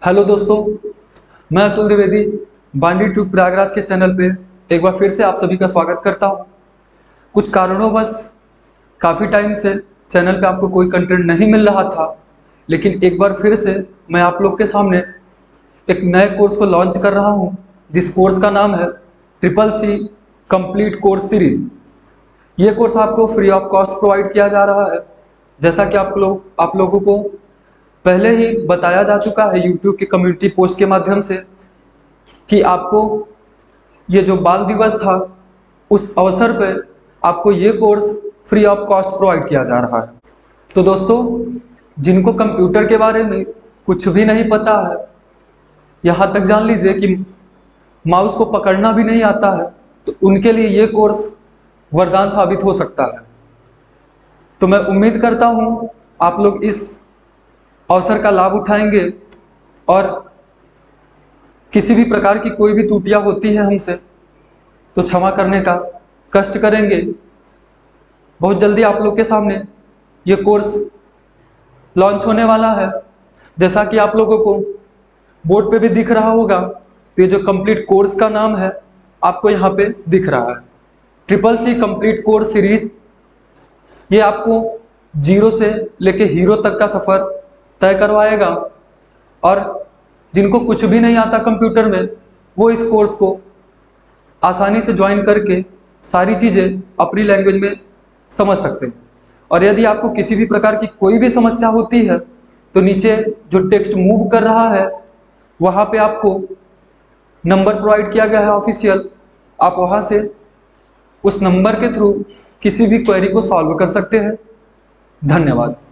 Hello दोस्तों, मैं अतुल द्विवेदी बांडी टू प्रयागराज के चैनल पे एक बार फिर से आप सभी का स्वागत करता हूँ। कुछ कारणों काफ़ी टाइम से चैनल पे आपको कोई कंटेंट नहीं मिल रहा था, लेकिन एक बार फिर से मैं आप लोग के सामने एक नए कोर्स को लॉन्च कर रहा हूँ, जिस कोर्स का नाम है CCC कंप्लीट कोर्स सीरीज। ये कोर्स आपको फ्री ऑफ कॉस्ट प्रोवाइड किया जा रहा है। जैसा कि आप लोगों को पहले ही बताया जा चुका है यूट्यूब के कम्युनिटी पोस्ट के माध्यम से कि आपको ये जो बाल दिवस था उस अवसर पे आपको ये course free of cost provide किया जा रहा है। तो दोस्तों, जिनको कंप्यूटर के बारे में कुछ भी नहीं पता है, यहाँ तक जान लीजिए कि माउस को पकड़ना भी नहीं आता है, तो उनके लिए ये कोर्स वरदान साबित हो सकता है। तो मैं उम्मीद करता हूँ आप लोग इस अवसर का लाभ उठाएंगे और किसी भी प्रकार की कोई भी त्रुटियां होती है हमसे तो क्षमा करने का कष्ट करेंगे। बहुत जल्दी आप लोग के सामने ये कोर्स लॉन्च होने वाला है। जैसा कि आप लोगों को बोर्ड पे भी दिख रहा होगा, तो ये जो कंप्लीट कोर्स का नाम है आपको यहाँ पे दिख रहा है, CCC कंप्लीट कोर्स सीरीज। ये आपको जीरो से लेके हीरो तक का सफ़र तय करवाएगा और जिनको कुछ भी नहीं आता कंप्यूटर में, वो इस कोर्स को आसानी से ज्वाइन करके सारी चीज़ें अपनी लैंग्वेज में समझ सकते हैं। और यदि आपको किसी भी प्रकार की कोई भी समस्या होती है तो नीचे जो टेक्स्ट मूव कर रहा है वहाँ पे आपको नंबर प्रोवाइड किया गया है ऑफिशियल। आप वहाँ से उस नंबर के थ्रू किसी भी क्वेरी को सॉल्व कर सकते हैं। धन्यवाद।